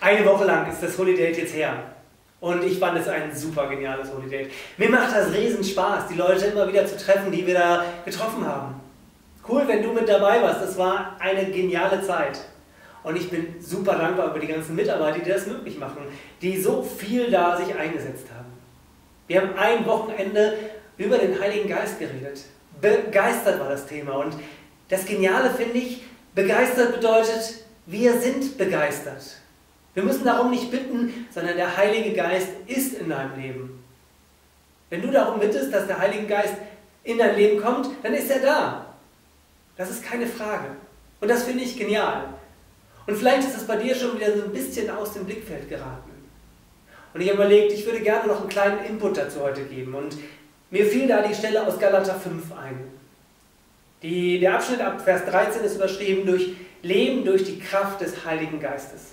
Eine Woche lang ist das Holy Date jetzt her. Und ich fand es ein super geniales Holy Date. Mir macht das riesen Spaß, die Leute immer wieder zu treffen, die wir da getroffen haben. Cool, wenn du mit dabei warst. Das war eine geniale Zeit. Und ich bin super dankbar über die ganzen Mitarbeiter, die das möglich machen, die so viel da sich eingesetzt haben. Wir haben ein Wochenende über den Heiligen Geist geredet. Begeistert war das Thema. Und das Geniale finde ich, begeistert bedeutet, wir sind begeistert. Wir müssen darum nicht bitten, sondern der Heilige Geist ist in deinem Leben. Wenn du darum bittest, dass der Heilige Geist in dein Leben kommt, dann ist er da. Das ist keine Frage. Und das finde ich genial. Und vielleicht ist es bei dir schon wieder so ein bisschen aus dem Blickfeld geraten. Und ich habe überlegt, ich würde gerne noch einen kleinen Input dazu heute geben. Und mir fiel da die Stelle aus Galater 5 ein. Der Abschnitt ab Vers 13 ist überschrieben durch Leben durch die Kraft des Heiligen Geistes.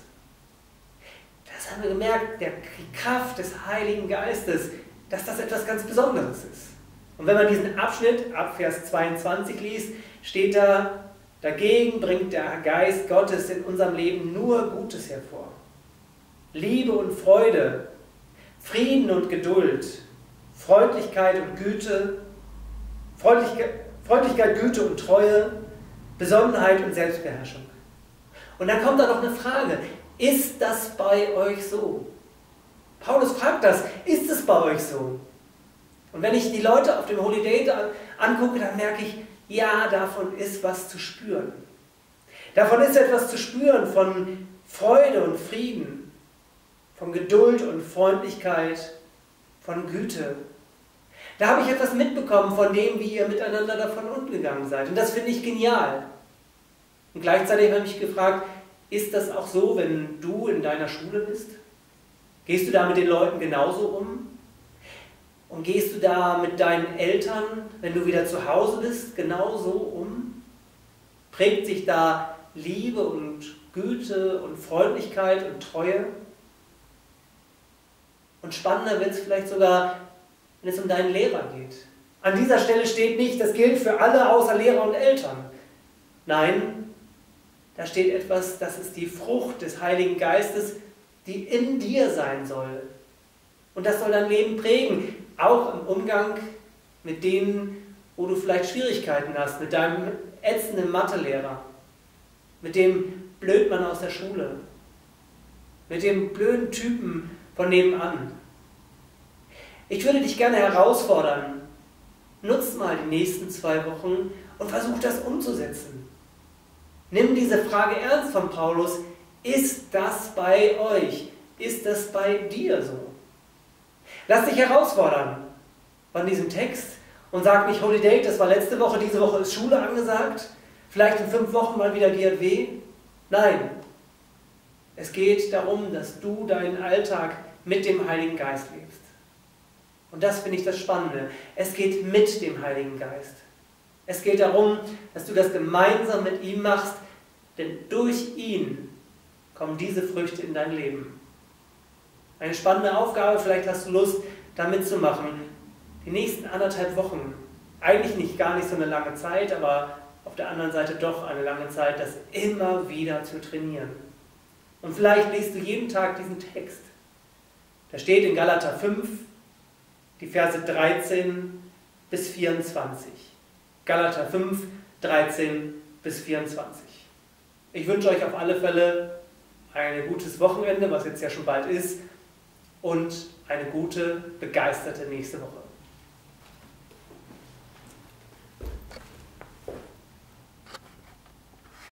Das haben wir gemerkt, die Kraft des Heiligen Geistes, dass das etwas ganz Besonderes ist. Und wenn man diesen Abschnitt ab Vers 22 liest, steht da, dagegen bringt der Geist Gottes in unserem Leben nur Gutes hervor. Liebe und Freude, Frieden und Geduld, Freundlichkeit und Güte, Freundlichkeit, Güte und Treue, Besonnenheit und Selbstbeherrschung. Und dann kommt da noch eine Frage, ist das bei euch so? Paulus fragt das, ist es bei euch so? Und wenn ich die Leute auf dem Holy Date angucke, dann merke ich, ja, davon ist was zu spüren. Davon ist etwas zu spüren von Freude und Frieden, von Geduld und Freundlichkeit, von Güte. Da habe ich etwas mitbekommen von dem, wie ihr miteinander davon umgegangen seid. Und das finde ich genial. Und gleichzeitig habe ich mich gefragt, ist das auch so, wenn du in deiner Schule bist? Gehst du da mit den Leuten genauso um? Und gehst du da mit deinen Eltern, wenn du wieder zu Hause bist, genauso um? Prägt sich da Liebe und Güte und Freundlichkeit und Treue? Und spannender wird es vielleicht sogar, wenn es um deinen Lehrer geht. An dieser Stelle steht nicht, das gilt für alle außer Lehrer und Eltern. Nein, da steht etwas, das ist die Frucht des Heiligen Geistes, die in dir sein soll. Und das soll dein Leben prägen, auch im Umgang mit denen, wo du vielleicht Schwierigkeiten hast, mit deinem ätzenden Mathelehrer, mit dem Blödmann aus der Schule, mit dem blöden Typen von nebenan. Ich würde dich gerne herausfordern, nutz mal die nächsten 2 Wochen und versuch das umzusetzen. Nimm diese Frage ernst von Paulus, ist das bei euch? Ist das bei dir so? Lass dich herausfordern von diesem Text und sag nicht Holy Date, das war letzte Woche, diese Woche ist Schule angesagt, vielleicht in 5 Wochen mal wieder GRW. Nein, es geht darum, dass du deinen Alltag mit dem Heiligen Geist lebst. Und das finde ich das Spannende. Es geht mit dem Heiligen Geist. Es geht darum, dass du das gemeinsam mit ihm machst, denn durch ihn kommen diese Früchte in dein Leben. Eine spannende Aufgabe, vielleicht hast du Lust, da mitzumachen. Die nächsten 1,5 Wochen, eigentlich gar nicht so eine lange Zeit, aber auf der anderen Seite doch eine lange Zeit, das immer wieder zu trainieren. Und vielleicht liest du jeden Tag diesen Text. Da steht in Galater 5, die Verse 13 bis 24. Galater 5, 13 bis 24. Ich wünsche euch auf alle Fälle ein gutes Wochenende, was jetzt ja schon bald ist, und eine gute, begeisterte nächste Woche.